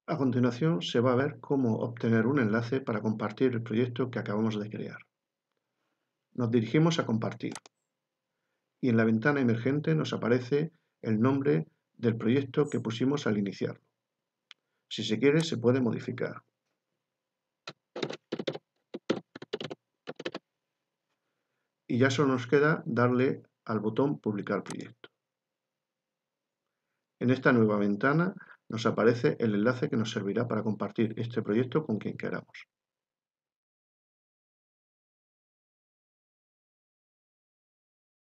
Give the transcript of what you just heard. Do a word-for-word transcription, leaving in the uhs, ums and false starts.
A continuación se va a ver cómo obtener un enlace para compartir el proyecto que acabamos de crear. Nos dirigimos a Compartir y en la ventana emergente nos aparece el nombre del proyecto que pusimos al iniciarlo. Si se quiere, se puede modificar. Y ya solo nos queda darle al botón Publicar proyecto. En esta nueva ventana nos aparece el enlace que nos servirá para compartir este proyecto con quien queramos.